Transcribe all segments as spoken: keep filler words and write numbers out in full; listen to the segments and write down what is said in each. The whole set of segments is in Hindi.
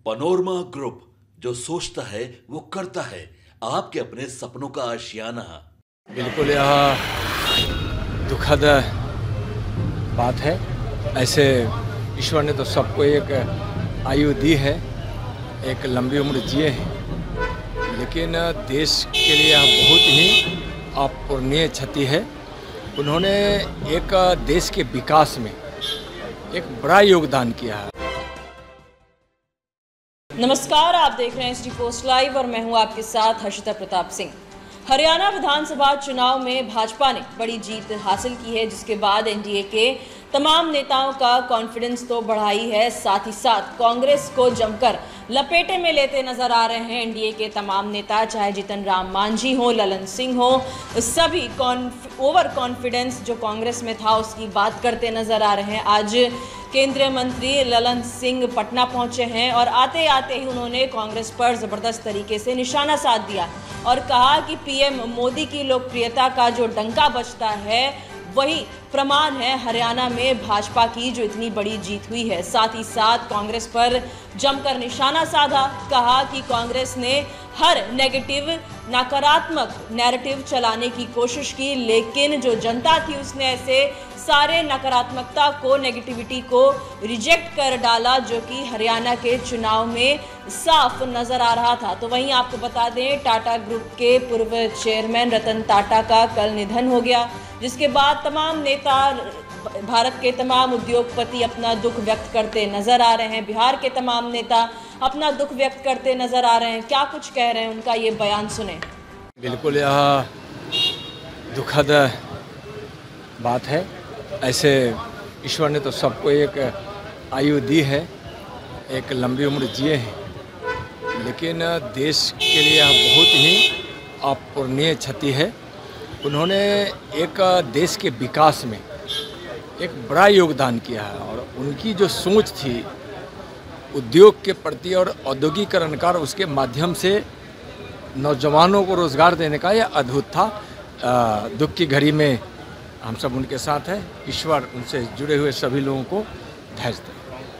पनोरमा ग्रुप, जो सोचता है वो करता है। आपके अपने सपनों का आशियाना। बिल्कुल यह दुखद बात है। ऐसे ईश्वर ने तो सबको एक आयु दी है, एक लंबी उम्र जिए हैं, लेकिन देश के लिए यह बहुत ही अपूरणीय क्षति है। उन्होंने एक देश के विकास में एक बड़ा योगदान किया है। नमस्कार, आप देख रहे हैं एसडी पोस्ट लाइव और मैं हूं आपके साथ हर्षिता प्रताप सिंह। हरियाणा विधानसभा चुनाव में भाजपा ने बड़ी जीत हासिल की है, जिसके बाद एनडीए के तमाम नेताओं का कॉन्फिडेंस तो बढ़ा ही है, साथ ही साथ कांग्रेस को जमकर लपेटे में लेते नजर आ रहे हैं एनडीए के तमाम नेता, चाहे जीतन राम मांझी हो, ललन सिंह हो, सभी ओवर कॉन्फिडेंस जो कांग्रेस में था उसकी बात करते नजर आ रहे हैं। आज केंद्रीय मंत्री ललन सिंह पटना पहुंचे हैं और आते आते ही उन्होंने कांग्रेस पर जबरदस्त तरीके से निशाना साध दिया और कहा कि पीएम मोदी की लोकप्रियता का जो डंका बजता है वही प्रमाण है हरियाणा में भाजपा की जो इतनी बड़ी जीत हुई है। साथ ही साथ कांग्रेस पर जमकर निशाना साधा, कहा कि कांग्रेस ने हर नेगेटिव नकारात्मक नैरेटिव चलाने की कोशिश की, लेकिन जो जनता थी उसने ऐसे सारे नकारात्मकता को, नेगेटिविटी को रिजेक्ट कर डाला, जो कि हरियाणा के चुनाव में साफ नजर आ रहा था। तो वहीं आपको बता दें, टाटा ग्रुप के पूर्व चेयरमैन रतन टाटा का कल निधन हो गया, जिसके बाद तमाम नेता, भारत के तमाम उद्योगपति अपना दुख व्यक्त करते नजर आ रहे हैं। बिहार के तमाम नेता अपना दुख व्यक्त करते नजर आ रहे हैं। क्या कुछ कह रहे हैं, उनका ये बयान सुने। बिल्कुल यह दुखद बात है। ऐसे ईश्वर ने तो सबको एक आयु दी है, एक लंबी उम्र जिए हैं, लेकिन देश के लिए यह बहुत ही अपूरणीय क्षति है। उन्होंने एक देश के विकास में एक बड़ा योगदान किया है और उनकी जो सोच थी उद्योग के प्रति और औद्योगिकरण का, उसके माध्यम से नौजवानों को रोजगार देने का, यह अद्भुत था। दुख की घड़ी में हम सब उनके साथ हैं। ईश्वर उनसे जुड़े हुए सभी लोगों को धैर्य दें।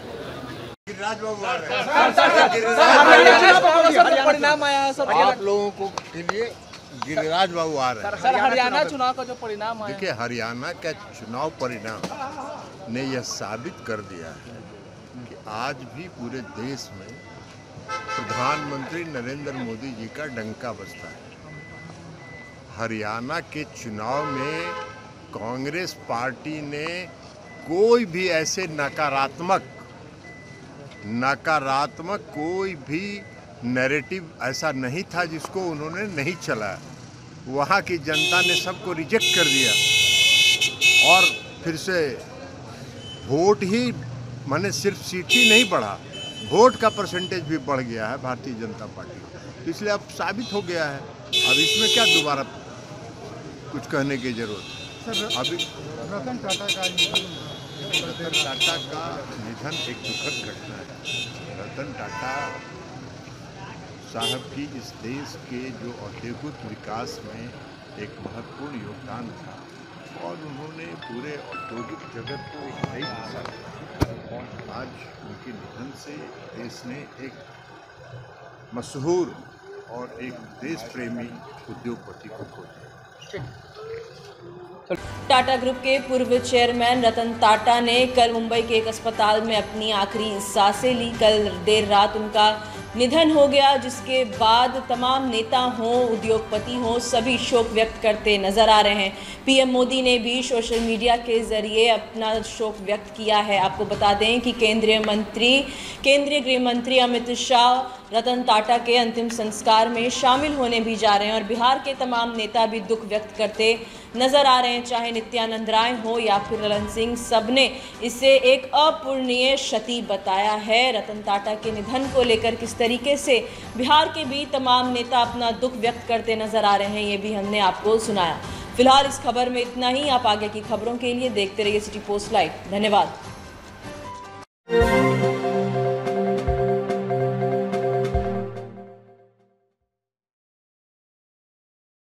परिणाम आया है सर, आप लोगों को के लिए गिरिराज बाबू आ रहे हैं। सर, हरियाणा चुनाव का जो परिणाम आया, देखिए, हरियाणा का चुनाव परिणाम ने यह साबित कर दिया है कि आज भी पूरे देश में प्रधानमंत्री नरेंद्र मोदी जी का डंका बजता है। हरियाणा के चुनाव में कांग्रेस पार्टी ने कोई भी ऐसे नकारात्मक नकारात्मक कोई भी नैरेटिव ऐसा नहीं था जिसको उन्होंने नहीं चलाया। वहाँ की जनता ने सबको रिजेक्ट कर दिया और फिर से वोट ही, माने सिर्फ सीट ही नहीं बढ़ा, वोट का परसेंटेज भी बढ़ गया है भारतीय जनता पार्टी। तो इसलिए अब साबित हो गया है। अब इसमें क्या दोबारा कुछ कहने की जरूरत है। अभी रतन टाटा का रतन टाटा का निधन एक दुखद घटना है। रतन टाटा साहब की इस देश के जो औद्योगिक विकास में एक महत्वपूर्ण योगदान था और उन्होंने पूरे औद्योगिक जगत को एक नई दिशा दी और आज उनके निधन से देश ने एक मशहूर और एक देश प्रेमी उद्योगपति को खो दिया। टाटा ग्रुप के पूर्व चेयरमैन रतन टाटा ने कल मुंबई के एक अस्पताल में अपनी आखिरी सांसें ली। कल देर रात उनका निधन हो गया, जिसके बाद तमाम नेता हों, उद्योगपति हों, सभी शोक व्यक्त करते नजर आ रहे हैं। पीएम मोदी ने भी सोशल मीडिया के जरिए अपना शोक व्यक्त किया है। आपको बता दें कि केंद्रीय मंत्री केंद्रीय गृह मंत्री अमित शाह रतन टाटा के अंतिम संस्कार में शामिल होने भी जा रहे हैं और बिहार के तमाम नेता भी दुख व्यक्त करते नजर आ रहे हैं, चाहे नित्यानंद राय हो या फिर ललन सिंह, सबने इसे एक अपूरणीय क्षति बताया है। रतन टाटा के निधन को लेकर किस तरीके से बिहार के भी तमाम नेता अपना दुख व्यक्त करते नजर आ रहे हैं, ये भी हमने आपको सुनाया। फिलहाल इस खबर में इतना ही। आप आगे की खबरों के लिए देखते रहिए सिटी पोस्ट लाइव। धन्यवाद।